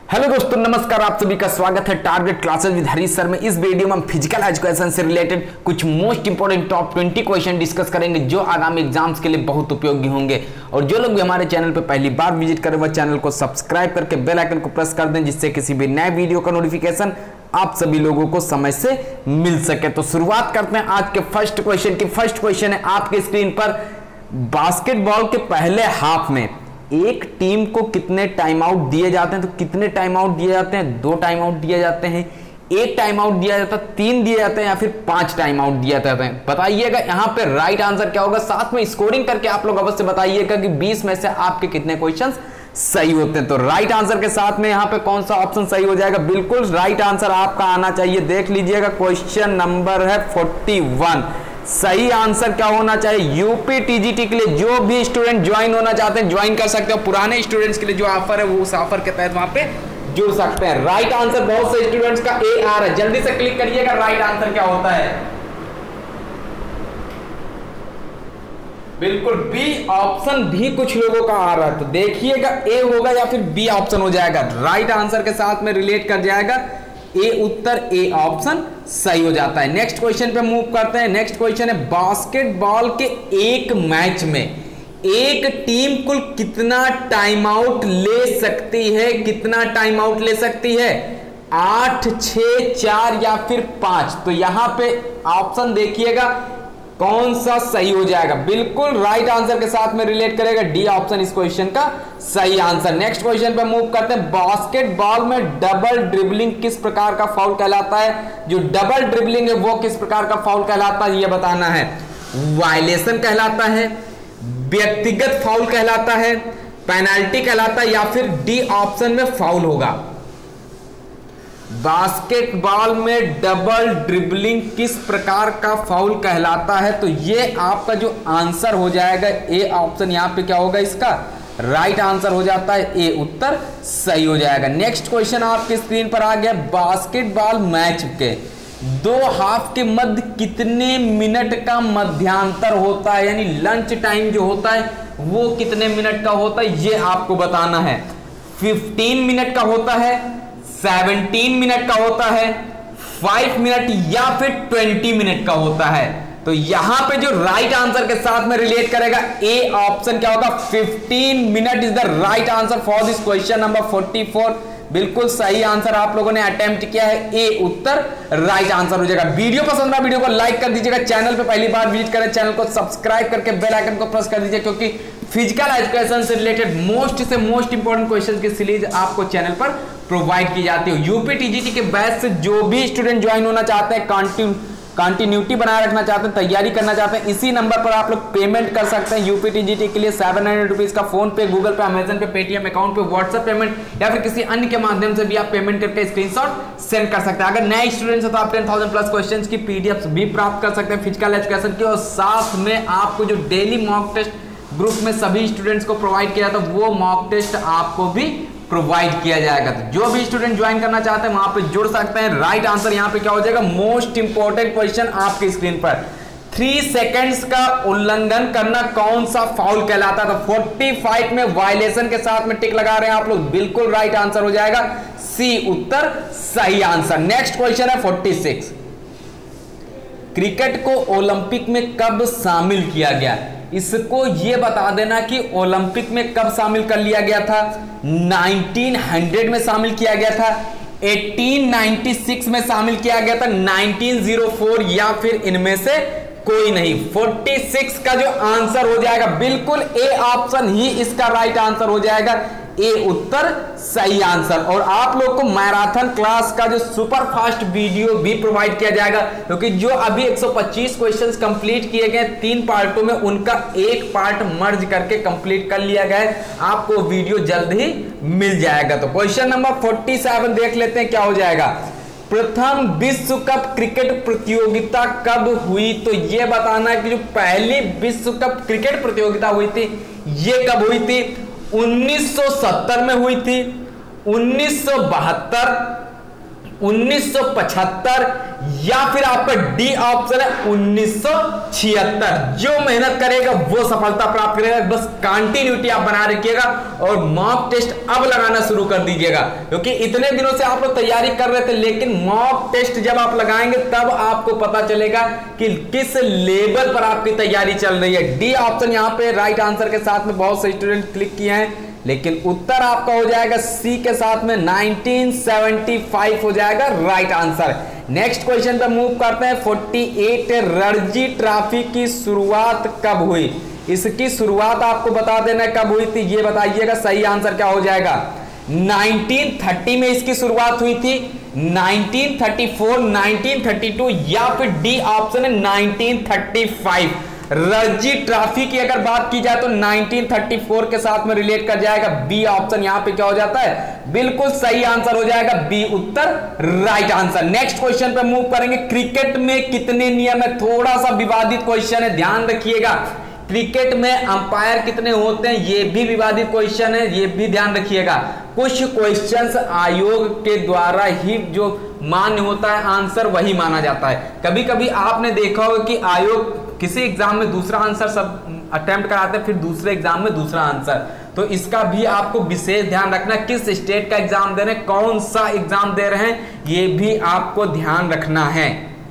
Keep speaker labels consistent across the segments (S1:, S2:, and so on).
S1: Hello दोस्तों, नमस्कार। आप सभी का स्वागत है target classes with Harish sir में। इस वीडियो में हम फिजिकल एजुकेशन से रिलेटेड कुछ most important top 20 question discuss करेंगे जो आगामी एग्जाम्स के लिए बहुत उपयोगी होंगे। और जो लोग भी हमारे चैनल पर पहली बार विजिट करें वह चैनल को सब्सक्राइब करके बेल आइकन को प्रेस कर दें, जिससे किसी भी नए वीडियो का नोटिफिकेशन आप सभी लोगों को समय से मिल सके। तो शुरुआत करते हैं आज के फर्स्ट क्वेश्चन की। फर्स्ट क्वेश्चन है आपके स्क्रीन पर, बास्केटबॉल के पहले हाफ में एक टीम को कितने टाइम आउट दिए जाते हैं? तो कितने टाइम आउट दिए जाते हैं? 2 टाइम आउट दिए जाते हैं, 1 टाइम आउट दिया जाता है, 3 दिए जाते हैं या फिर 5 टाइम आउट दिए जाते हैं? बताइएगा यहाँ पे राइट आंसर क्या होगा। साथ में स्कोरिंग करके आप लोग अवश्य बताइएगा कि 20 में से आपके कितने क्वेश्चंस सही होते हैं। तो राइट आंसर के साथ में यहाँ पे कौन सा ऑप्शन सही हो जाएगा? बिल्कुल राइट आंसर आपका आना चाहिए। देख लीजिएगा, क्वेश्चन नंबर है 41। सही आंसर क्या होना चाहिए? यूपी टीजीटी के लिए जो भी स्टूडेंट ज्वाइन होना चाहते हैं ज्वाइन कर सकते हो। पुराने स्टूडेंट्स के लिए जो ऑफर है वो उस ऑफर के तहत वहां पे जुड़ सकते हैं। राइट आंसर बहुत से स्टूडेंट्स का ए आ रहा है, जल्दी से क्लिक करिएगा राइट आंसर क्या होता है। बिल्कुल बी ऑप्शन भी कुछ लोगों का आ रहा है, तो देखिएगा ए होगा या फिर बी ऑप्शन हो जाएगा। राइट आंसर के साथ में रिलेट कर जाएगा ए उत्तर, ए ऑप्शन सही हो जाता है। नेक्स्ट क्वेश्चन पे मूव करते हैं। नेक्स्ट क्वेश्चन है, बास्केटबॉल के एक मैच में एक टीम कुल कितना टाइम आउट ले सकती है? कितना टाइम आउट ले सकती है? 8, 6, 4 या फिर 5? तो यहां पे ऑप्शन देखिएगा कौन सा सही हो जाएगा। बिल्कुल राइट आंसर के साथ में रिलेट करेगा, डी ऑप्शन इस क्वेश्चन का सही आंसर। नेक्स्ट क्वेश्चन पे मूव करते हैं। बास्केटबॉल में डबल ड्रिबलिंग किस प्रकार का फाउल कहलाता है? जो डबल ड्रिबलिंग है वो किस प्रकार का फाउल कहलाता है ये बताना है। वायलेशन कहलाता है, व्यक्तिगत फाउल कहलाता है, पेनल्टी कहलाता है या फिर डी ऑप्शन में फाउल होगा। बास्केटबॉल में डबल ड्रिबलिंग किस प्रकार का फाउल कहलाता है? तो ये आपका जो आंसर हो जाएगा ए ऑप्शन, यहां पे क्या होगा इसका? राइट आंसर हो जाता है ए उत्तर सही हो जाएगा। नेक्स्ट क्वेश्चन आपके स्क्रीन पर आ गया। बास्केटबॉल मैच के 2 हाफ के मध्य कितने मिनट का मध्यांतर होता है? यानी लंच टाइम जो होता है वो कितने मिनट का होता है ये आपको बताना है। 15 मिनट का होता है, 17 मिनट का होता है, 5 मिनट या फिर 20 मिनट का होता है? तो यहां पे जो राइट आंसर के साथ में रिलेट करेगा ए ऑप्शन क्या होगा? 15 minute is the right answer for this question number 44। बिल्कुल सही आंसर आप लोगों ने अटेम्प्ट किया है, ए उत्तर राइट आंसर हो जाएगा। वीडियो पसंद है वीडियो को लाइक कर दीजिएगा। चैनल पे पहली बार विजिट करें चैनल को सब्सक्राइब करके बेल आइकन को प्रेस कर दीजिए, क्योंकि फिजिकल एजुकेशन से रिलेटेड मोस्ट इंपोर्टेंट क्वेश्चन की सीरीज आपको चैनल पर प्रोवाइड की जाती है। यूपी टीजीटी के बैच से जो भी स्टूडेंट ज्वाइन होना चाहते हैं, कंटिन्यूटी बनाए रखना चाहते हैं, तैयारी करना चाहते हैं, इसी नंबर पर आप लोग पेमेंट कर सकते हैं। यूपी टीजीटी के लिए 700 रुपीज का फोन पे, Google Pay, Amazon Pay, Paytm account पे, व्हाट्सएप पेमेंट या फिर किसी अन्य के माध्यम से भी आप पेमेंट करके स्क्रीनशॉट सेंड कर सकते हैं। अगर नए स्टूडेंट्स हैं तो आप 10,000 प्लस क्वेश्चंस की पीडीएफ भी प्राप्त कर सकते हैं फिजिकल एजुकेशन की। और साथ में आपको जो डेली मॉक टेस्ट ग्रुप में सभी स्टूडेंट्स को प्रोवाइड किया जाता है वो मॉक टेस्ट आपको भी प्रोवाइड किया जाएगा। तो जो भी स्टूडेंट ज्वाइन करना चाहते हैं वहां पे जुड़ सकते हैं। राइट आंसर यहां पे क्या हो जाएगा? मोस्ट इंपोर्टेंट क्वेश्चन आपकी स्क्रीन पर, 3 सेकंड्स का उल्लंघन करना कौन सा फाउल कहलाता है? तो 45 में वायलेशन के साथ में टिक लगा रहे हैं आप लोग। बिल्कुल राइट आंसर हो जाएगा सी उत्तर सही आंसर। नेक्स्ट क्वेश्चन है 46। क्रिकेट को ओलंपिक में कब शामिल किया गया? इसको ये बता देना कि ओलंपिक में कब शामिल कर लिया गया था। 1900 में शामिल किया गया था, 1896 में शामिल किया गया था, 1904 या फिर इनमें से कोई नहीं। 46 का जो आंसर हो जाएगा बिल्कुल ए ऑप्शन ही इसका राइट आंसर हो जाएगा, ए उत्तर सही आंसर। और आप लोग को मैराथन क्लास का जो सुपर फास्ट वीडियो भी प्रोवाइड किया जाएगा, क्योंकि जो अभी 125 क्वेश्चंस कंप्लीट किए गए 3 पार्टों में, उनका एक पार्ट मर्ज करके कंप्लीट कर लिया गया है। आपको वीडियो जल्द ही मिल जाएगा। तो क्वेश्चन नंबर 47 देख लेते हैं क्या हो जाएगा। प्रथम विश्व कप क्रिकेट प्रतियोगिता कब हुई? तो यह बताना है कि जो पहली विश्व कप क्रिकेट प्रतियोगिता हुई थी ये कब हुई थी? 1970 में हुई थी, 1972, 1975 या फिर आपका डी ऑप्शन है 1976। जो मेहनत करेगा वो सफलता प्राप्त करेगा। बस कंटिन्यूटी आप बना रखिएगा और मॉक टेस्ट अब लगाना शुरू कर दीजिएगा, क्योंकि इतने दिनों से आप लोग तैयारी कर रहे थे, लेकिन मॉक टेस्ट जब आप लगाएंगे तब आपको पता चलेगा कि किस लेवल पर आपकी तैयारी चल रही है। डी ऑप्शन यहां पे राइट आंसर के साथ में बहुत से स्टूडेंट क्लिक किए हैं, लेकिन उत्तर आपका हो जाएगा सी के साथ में 1975 हो जाएगा राइट आंसर। नेक्स्ट क्वेश्चन पे मूव करते हैं। 48 रणजी ट्रॉफी की शुरुआत कब हुई? इसकी शुरुआत आपको बता देना कब हुई थी, ये बताइएगा। सही आंसर क्या हो जाएगा? 1930 में इसकी शुरुआत हुई थी, 1934, 1932 या फिर डी ऑप्शन है 1935। रणजी ट्रॉफी की अगर बात की जाए तो 1934 के साथ में रिलेट कर जाएगा। बी ऑप्शन यहां पे क्या हो जाता है? बिल्कुल सही आंसर हो जाएगा, बी उत्तर राइट आंसर। नेक्स्ट क्वेश्चन पे मूव करेंगे। क्रिकेट में कितने नियम है? थोड़ा सा विवादित क्वेश्चन है, ध्यान रखिएगा। क्रिकेट में अंपायर कितने होते हैं, ये भी विवादित क्वेश्चन है, ये भी ध्यान रखिएगा। कुछ क्वेश्चंस आयोग के द्वारा ही जो मान्य होता है आंसर वही माना जाता है। कभी कभी आपने देखा होगा कि आयोग किसी एग्जाम में दूसरा आंसर सब अटेम्प्ट कराते हैं, फिर दूसरे एग्जाम में दूसरा आंसर, तो इसका भी आपको विशेष ध्यान रखना। किस स्टेट का एग्जाम दे रहे हैं, कौन सा एग्जाम दे रहे हैं, ये भी आपको ध्यान रखना है।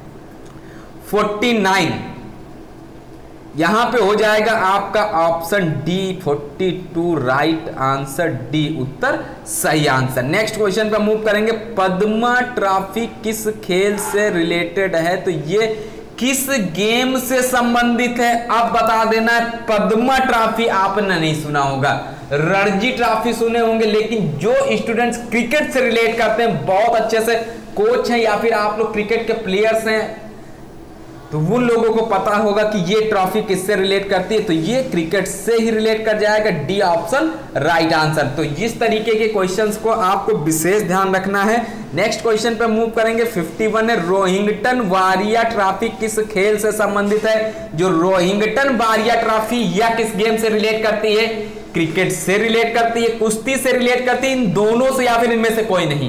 S1: 49 यहां पे हो जाएगा आपका option D 42 right answer, D उत्तर सही आंसर। नेक्स्ट क्वेश्चन पे मूव करेंगे। पद्मा ट्रॉफी किस खेल से रिलेटेड है? तो ये किस गेम से संबंधित है अब बता देना है। पद्मा ट्रॉफी आपने नहीं सुना होगा, रणजी ट्रॉफी सुने होंगे, लेकिन जो स्टूडेंट्स क्रिकेट से रिलेट करते हैं, बहुत अच्छे से कोच हैं या फिर आप लोग क्रिकेट के प्लेयर्स हैं, तो उन लोगों को पता होगा कि ये ट्रॉफी किससे रिलेट करती है। तो ये क्रिकेट से ही रिलेट कर जाएगा, डी ऑप्शन राइट आंसर। तो इस तरीके के क्वेश्चंस को आपको विशेष ध्यान रखना है। नेक्स्ट क्वेश्चन पे मूव करेंगे। 51 है। रोहिंग्टन वारिया ट्रॉफी किस खेल से संबंधित है? जो रोहिंग्टन वारिया ट्रॉफी या किस गेम से रिलेट करती है? क्रिकेट से रिलेट करती है, कुश्ती से रिलेट करती है, इन दोनों से या फिर इनमें से कोई नहीं।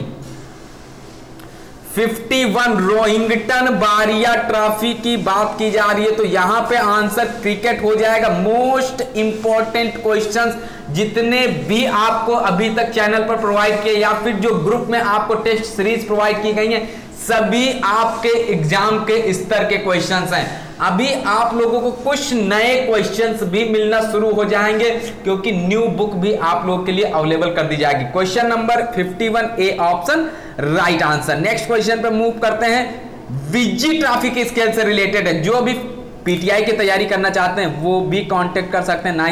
S1: 51 रोहिंग्टन वारिया ट्रॉफी की बात की जा रही है, तो यहां पे आंसर क्रिकेट हो जाएगा। मोस्ट इंपॉर्टेंट क्वेश्चंस जितने भी आपको अभी तक चैनल पर प्रोवाइड किए या फिर जो ग्रुप में आपको टेस्ट सीरीज प्रोवाइड की गई है, सभी आपके एग्जाम के स्तर के क्वेश्चंस हैं। अभी आप लोगों को कुछ नए क्वेश्चंस भी मिलना शुरू हो जाएंगे, क्योंकि न्यू बुक भी आप लोगों के लिए अवेलेबल कर दी जाएगी। Question number 51 A option right answer. Next question पर मूव करते हैं। विजी ट्रॉफी किस खेल से रिलेटेड है? जो भी पीटीआई की तैयारी करना चाहते हैं वो भी कांटेक्ट कर सकते हैं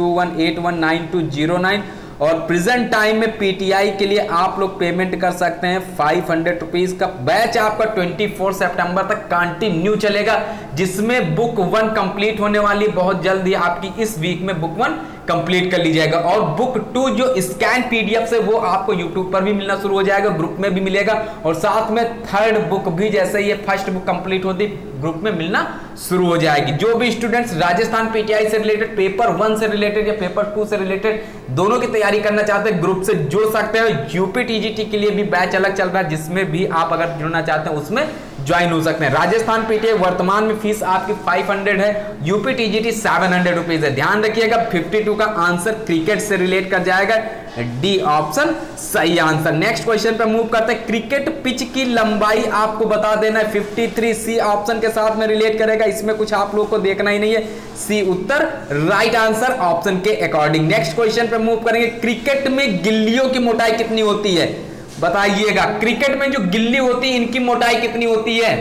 S1: 9621819209। और प्रेजेंट टाइम में पीटीआई के लिए आप लोग पेमेंट कर सकते हैं 500 रुपीज का। बैच आपका 24 सितंबर तक कंटिन्यू चलेगा, जिसमें बुक 1 कंप्लीट होने वाली बहुत जल्दी। आपकी इस वीक में बुक 1 कंप्लीट कर लीजिएगा और बुक 2 जो स्कैन पीडीएफ से वो आपको यूट्यूब पर भी मिलना शुरू हो जाएगा, ग्रुप में भी मिलेगा। और साथ में थर्ड बुक भी जैसे ये फर्स्ट बुक कंप्लीट होती ग्रुप में मिलना शुरू हो जाएगी। जो भी स्टूडेंट्स राजस्थान पीटीआई से रिलेटेड, पेपर 1 से रिलेटेड या पेपर 2 से रिलेटेड दोनों की तैयारी करना चाहते हैं, ग्रुप से जुड़ सकते हैं। यूपी टीजीटी के लिए भी बैच अलग चल रहा है, जिसमें भी आप अगर जुड़ना चाहते हैं उसमें ज्वाइन हो सकते हैं। राजस्थान पीटीआई वर्तमान में फीस आपकी 500 है, यूपी टीजीटी 700 रुपीज है। ध्यान रखिएगा 52 का आंसर क्रिकेट से रिलेट कर जाएगा, डी ऑप्शन सही आंसर। नेक्स्ट क्वेश्चन पे मूव करते हैं। क्रिकेट पिच की लंबाई आपको बता देना है 53, सी ऑप्शन के साथ में रिलेट करेगा, इसमें कुछ आप लोग को देखना ही नहीं है, सी उत्तर राइट आंसर ऑप्शन के अकॉर्डिंग। नेक्स्ट क्वेश्चन पे मूव करेंगे। क्रिकेट में गिल्लियों की मोटाई कितनी होती है बताइएगा? क्रिकेट में जो गिल्ली होती है इनकी मोटाई कितनी होती है?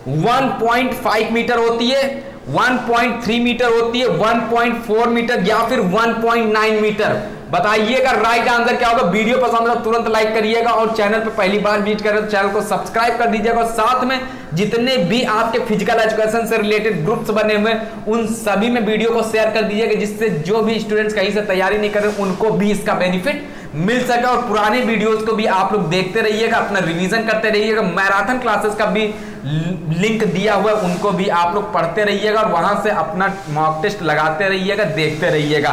S1: 1.5 मीटर होती है, 1.3 मीटर होती है, 1.4 मीटर या फिर 1.9 मीटर? बताइएगा राइट आंसर क्या होगा। वीडियो पसंद है तो तुरंत लाइक करिएगा और चैनल पर पहली बार विजिट करें तो चैनल को सब्सक्राइब कर दीजिएगा। और साथ में जितने भी आपके फिजिकल एजुकेशन से रिलेटेड ग्रुप्स बने हुए हैं उन सभी में वीडियो को शेयर कर दीजिएगा, जिससे जो भी स्टूडेंट्स कहीं से तैयारी नहीं कर रहे उनको भी इसका बेनिफिट मिल सके। और पुराने वीडियोस को भी आप लोग देखते रहिएगा, अपना रिवीजन करते रहिएगा। मैराथन क्लासेस का भी लिंक दिया हुआ है, उनको भी आप लोग पढ़ते रहिएगा और वहां से अपना मॉक टेस्ट लगाते रहिएगा, देखते रहिएगा।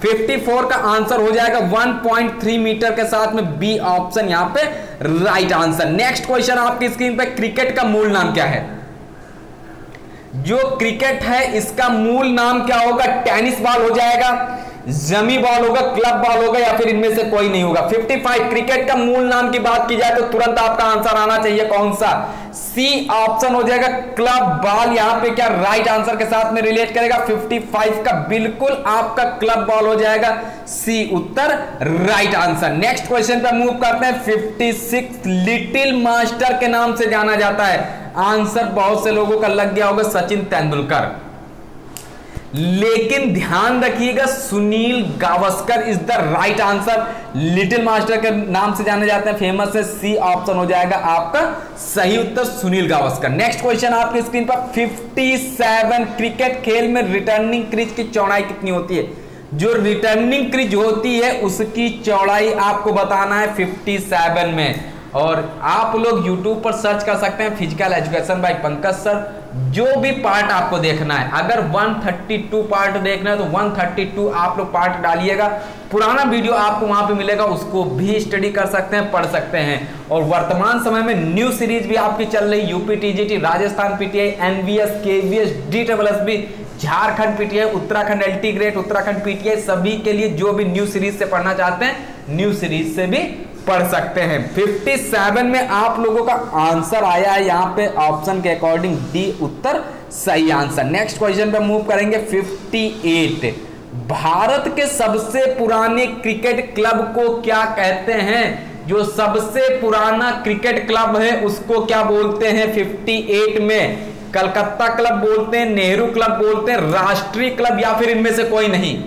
S1: 54 का आंसर हो जाएगा 1.3 मीटर के साथ में बी ऑप्शन यहां पे राइट आंसर। नेक्स्ट क्वेश्चन आपकी स्क्रीन पे, क्रिकेट का मूल नाम क्या है? जो क्रिकेट है इसका मूल नाम क्या होगा? टेनिस बॉल हो जाएगा, जमी बॉल होगा, क्लब बॉल होगा, या फिर इनमें से कोई नहीं होगा। 55 क्रिकेट का मूल नाम की बात की जाए तो तुरंत आपका आंसर आना चाहिए कौन सा? सी ऑप्शन हो जाएगा, क्लब बॉल। यहां पे क्या राइट आंसर के साथ में रिलेट करेगा? 55 का बिल्कुल आपका क्लब बॉल हो जाएगा, सी उत्तर राइट आंसर। नेक्स्ट क्वेश्चन पे मूव करते हैं। 56 लिटिल मास्टर के नाम से जाना जाता है। आंसर बहुत से लोगों का लग गया होगा सचिन तेंदुलकर, लेकिन ध्यान रखिएगा Sunil Gavaskar is the right answer. Little master के नाम से जाने जाते हैं, फेमस है, सी ऑप्शन हो जाएगा आपका सही उत्तर, सुनील गावस्कर। नेक्स्ट क्वेश्चन आपकी स्क्रीन पर 57 क्रिकेट खेल में रिटर्निंग क्रीज की चौड़ाई कितनी होती है? जो रिटर्निंग क्रीज होती है उसकी चौड़ाई आपको बताना है 57 में। और आप लोग YouTube पर सर्च कर सकते हैं physical education by Pankaj sir. जो भी पार्ट आपको देखना है, अगर 132 पार्ट देखना है तो 132 आप लोग पार्ट डालिएगा, पुराना वीडियो आपको वहां पे मिलेगा, उसको भी स्टडी कर सकते हैं, पढ़ सकते हैं। और वर्तमान समय में न्यू सीरीज भी आपकी चल रही, UP TGT, Rajasthan PTI, NVS, KVS, DSSB, Jharkhand PTI, Uttarakhand LT grade, Uttarakhand PTI, सभी के लिए जो भी न्यू सीरीज से पढ़ना चाहते हैं न्यू सीरीज से भी पढ़ सकते हैं। 57 में आप लोगों का आंसर आया है यहां पे ऑप्शन के अकॉर्डिंग डी उत्तर सही आंसर। नेक्स्ट क्वेश्चन पे मूव करेंगे। 58 भारत के सबसे पुराने क्रिकेट क्लब को क्या कहते हैं? जो सबसे पुराना क्रिकेट क्लब है उसको क्या बोलते हैं? 58 में कलकत्ता क्लब बोलते हैं, नेहरू क्लब बोलते हैं, राष्ट्रीय क्लब, या फिर इनमें से कोई नहीं?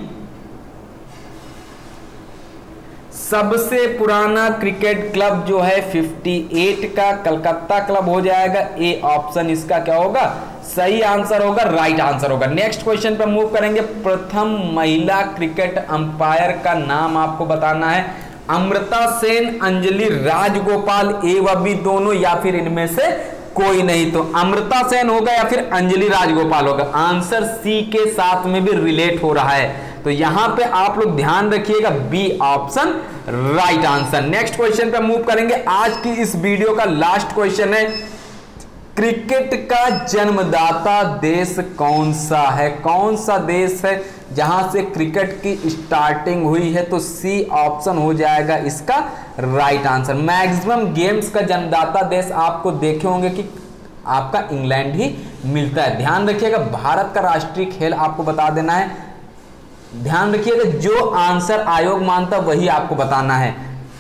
S1: सबसे पुराना क्रिकेट क्लब जो है 58 का कलकत्ता क्लब हो जाएगा, ए ऑप्शन इसका क्या होगा? सही आंसर होगा, राइट आंसर होगा। नेक्स्ट क्वेश्चन पर मूव करेंगे। प्रथम महिला क्रिकेट अंपायर का नाम आपको बताना है। अमृता सेन, अंजलि राजगोपाल, ए व बी दोनों, या फिर इनमें से कोई नहीं? तो अमृता सेन होगा या फिर अंजलि राजगोपाल होगा। आंसर सी के साथ में भी रिलेट हो रहा है, तो यहां पे आप लोग ध्यान रखिएगा, B option right answer. Next question पे मूव करेंगे। आज की इस वीडियो का लास्ट क्वेश्चन है, क्रिकेट का जन्मदाता देश कौन सा है? कौन सा देश है जहां से क्रिकेट की स्टार्टिंग हुई है? तो सी ऑप्शन हो जाएगा इसका राइट आंसर। मैक्सिमम गेम्स का जन्मदाता देश आपको देखे होंगे कि आपका इंग्लैंड ही मिलता है। ध्यान रखिएगा, भारत का राष्ट्रीय खेल आपको बता देना है। ध्यान रखिएगा, जो आंसर आयोग मानता वही आपको बताना है,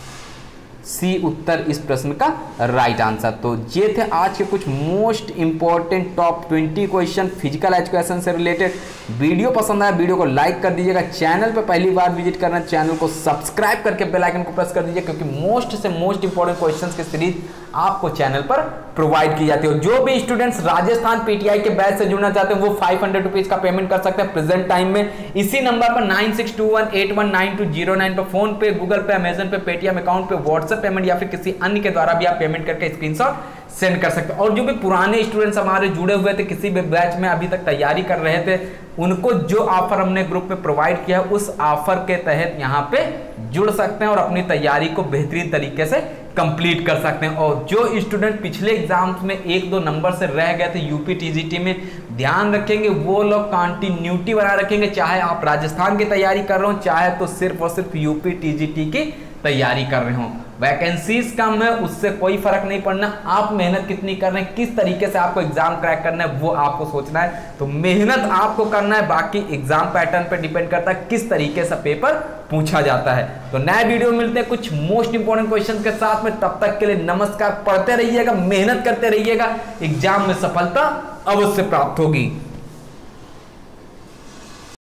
S1: सी उत्तर इस प्रश्न का राइट आंसर। तो ये थे आज के कुछ most important top 20 question physical education से रिलेटेड। वीडियो पसंद आया वीडियो को लाइक कर दीजिएगा। चैनल पे पहली बार विजिट करना, चैनल को सब्सक्राइब करके बेल आइकन को प्रेस कर दीजिए, क्योंकि मोस्ट से मोस्ट इंपॉर्टेंट क्वेश्चंस की सीरीज आपको चैनल पर प्रोवाइड की जाती है। जो भी स्टूडेंट्स राजस्थान पीटीआई के बैच से जुड़ना चाहते हैं वो 500 रुपीज का पेमेंट कर सकते हैं प्रेजेंट टाइम में। इसी नंबर पर 9621819209 पर फोन पे, Google Pay, Amazon Pay, Paytm account पे व्हाट्सएप पेमेंट या फिर किसी अन्य के द्वारा भी आप पेमेंट करके स्क्रीनशॉट सेंड कर सकते हैं। और जो भी पुराने स्टूडेंट्स हमारे जुड़े हुए थे, किसी भी बैच में अभी तक तैयारी कर रहे थे, उनको जो ऑफर हमने ग्रुप में प्रोवाइड किया है उस ऑफर के तहत यहाँ पे जुड़ सकते हैं और अपनी तैयारी को बेहतरीन तरीके से कंप्लीट कर सकते हैं। और जो स्टूडेंट पिछले एग्जाम्स में 1-2 नंबर से रह गए थे यूपी टीजीटी में, ध्यान रखेंगे वो लोग कंटिन्यूटी बनाए रखेंगे, चाहे आप राजस्थान की तैयारी कर रहे हो, चाहे तो सिर्फ और सिर्फ यूपी टीजीटी की तैयारी कर रहे हो। वैकेंसीज कम है, उससे कोई फर्क नहीं पड़ना, आप मेहनत कितनी कर रहे हैं, किस तरीके से आपको एग्जाम क्रैक करना है वो आपको सोचना है। तो मेहनत आपको करना है, बाकी एग्जाम पैटर्न पे डिपेंड करता है किस तरीके से पेपर पूछा जाता है। तो नए वीडियो मिलते हैं कुछ मोस्ट इंपॉर्टेंट क्वेश्चन के साथ में, तब तक के लिए नमस्कार। पढ़ते रहिएगा, मेहनत करते रहिएगा, एग्जाम में सफलता अवश्य प्राप्त होगी।